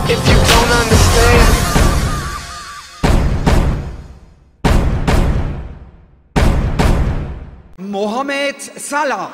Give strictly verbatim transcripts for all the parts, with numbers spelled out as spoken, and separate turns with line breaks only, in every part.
if you don't understand.
Mohamed Salah.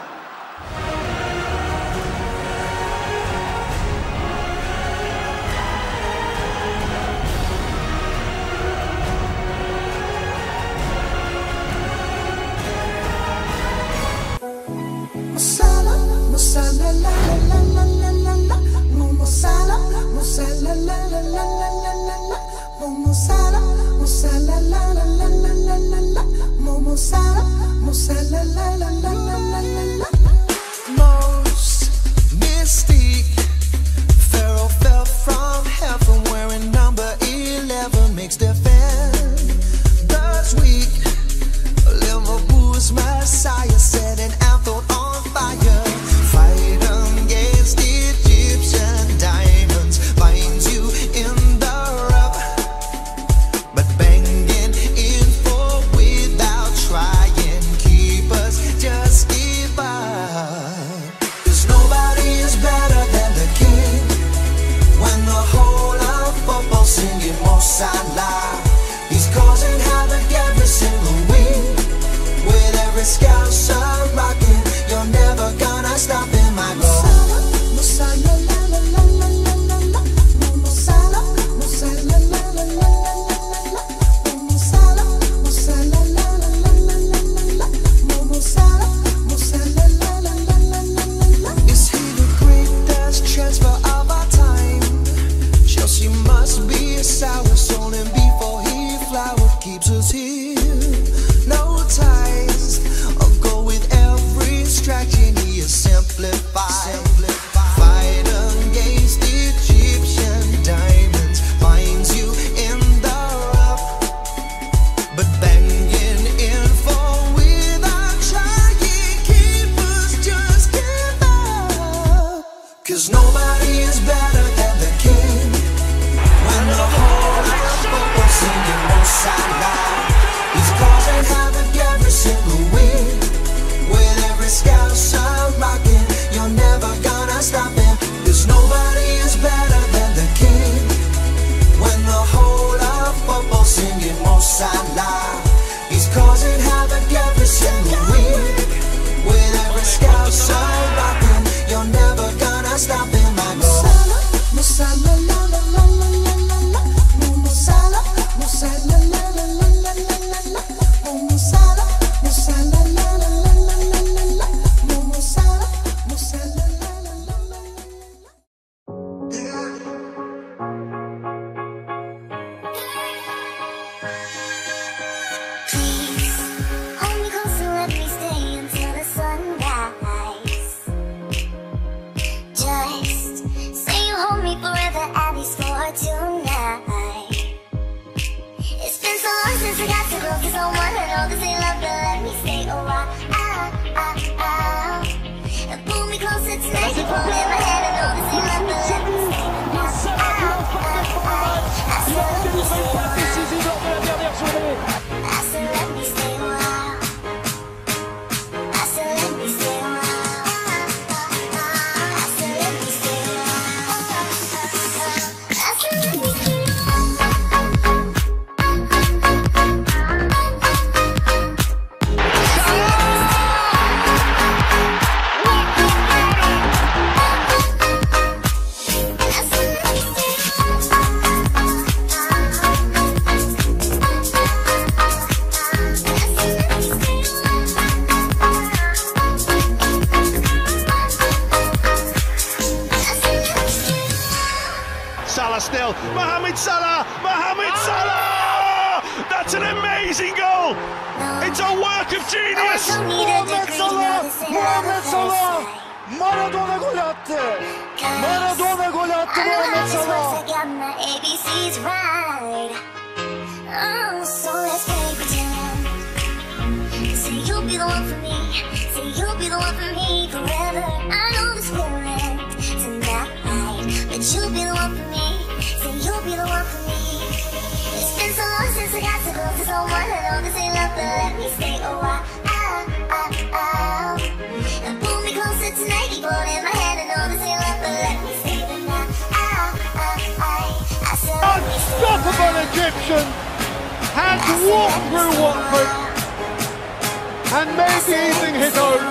Most mystique, Pharaoh fell from heaven wearing number eleven, makes their fan that's weak. Liverpool's Messiah set an anthem on fire. Fight against Egyptian diamonds, finds you in the rough, but banging in for without trying. Keep us, just give up. Cause nobody is better than the king. When the whole of football singing Mo Salah, he's causing havoc every single week. With every scout shot rocking, you're never gonna stop him, my God. Is he the greatest transfer of our time? Chelsea must be a sour soul, and before he flowered, keeps us here. No ties, I'll go with every distraction. He is simplified. Fight against Egyptian diamonds, finds you in the rough, but banging in for without trying. Keepers just give up. Cause nobody is better than the king. When the whole of football singing Mo Salah, he's causing havoc every single week. With every scout shot rocking, you're never gonna stop him. Cause nobody is better than the king. When the whole of football singing Mo Salah, he's causing havoc every single week. With every scout shot rocking, you're never gonna stop him, my God. Mo Salah, la la la la la la la. Mo Salah, Mo Salah, la la la la la la la. Mo Salah, Mo Salah, la la la la la la la. Mo Salah, Mo Salah, la la la la la.
Please hold me close and let me stay until the sunrise. Just say you hold me forever, at least for tonight. It's been so long since I got so close to someone. I know this ain't love, but let me stay a while. Ah, ah, ah. And pull me closer tonight. You pull in my head. I know this ain't love, but let me stay a while. Ah, ah, ah. I said let me stay a while. I said let me stay a while. I said let me stay a while. I said let me stay a while. I said let me stay a
Salah still. Mohamed Salah! Mohamed Salah! That's an amazing goal! It's a work of genius!
Mohamed Salah! Mohamed Salah! Maradona gol attı. Maradona gol attı Mohamed Salah.
I got my A B Cs right. Oh, so let's play pretend. Say you'll be the one for me. Say you'll be the one for me forever. I know this will end tonight, but you'll be the one for me. Say you'll be the one for me. It's been so long since I got so close to someone. I know this ain't love, but let me stay a while. Ah, ah, ah. And pull me closer tonight. Keep holding my hand. I know this ain't love, but let me stay the night. Ah, ah, ah.
Egyptian has walked through Watford and made the evening his own.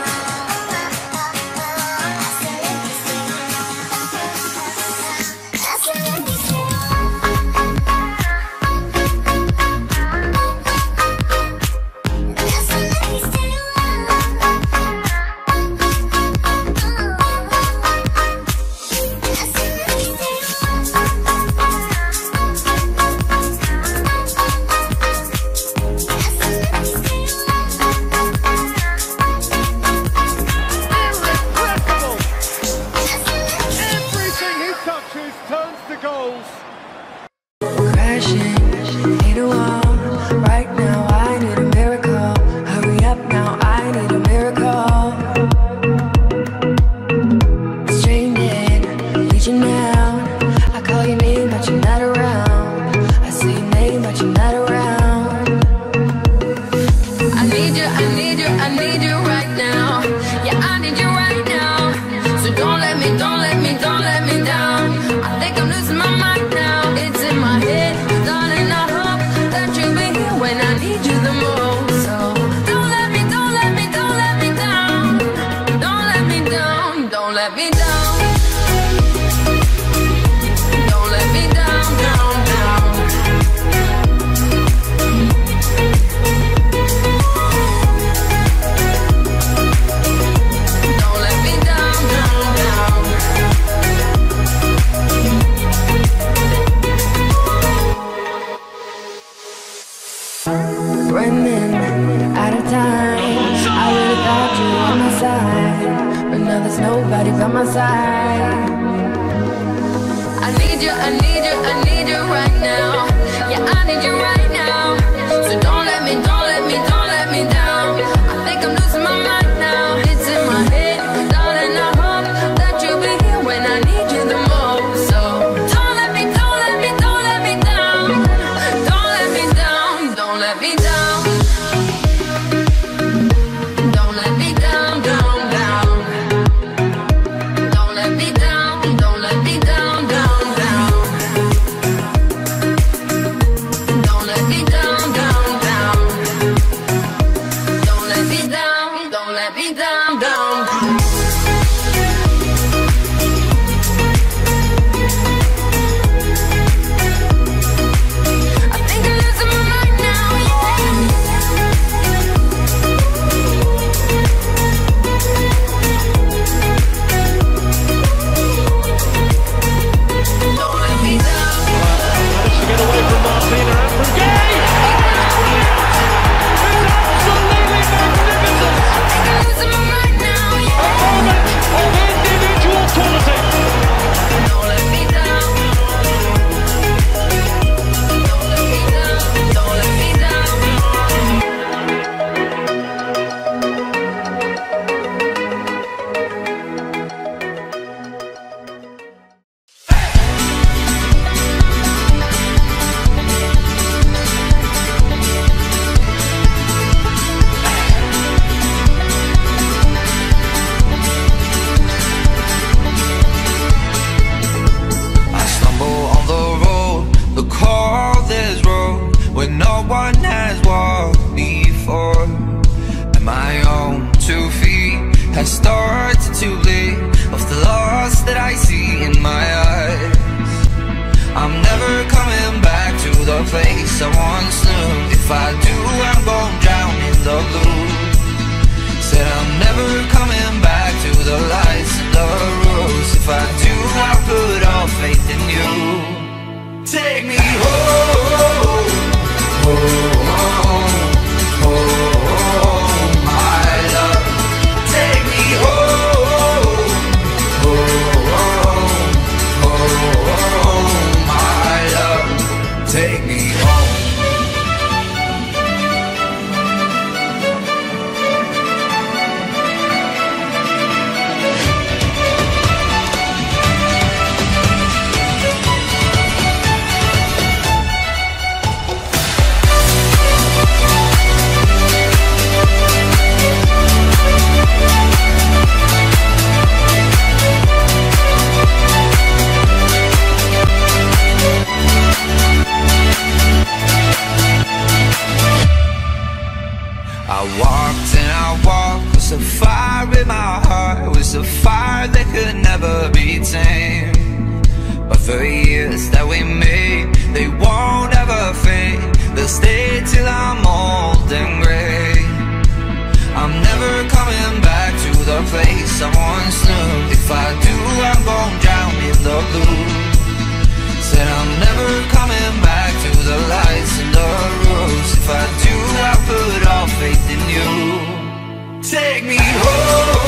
The years that we made, they won't ever fade. They'll stay till I'm old and grey. I'm never coming back to the place I once knew. If I do, I'm gon' drown in the blue. Said I'm never coming back to the lights and the roofs. If I do, I put all faith in you. Take me home.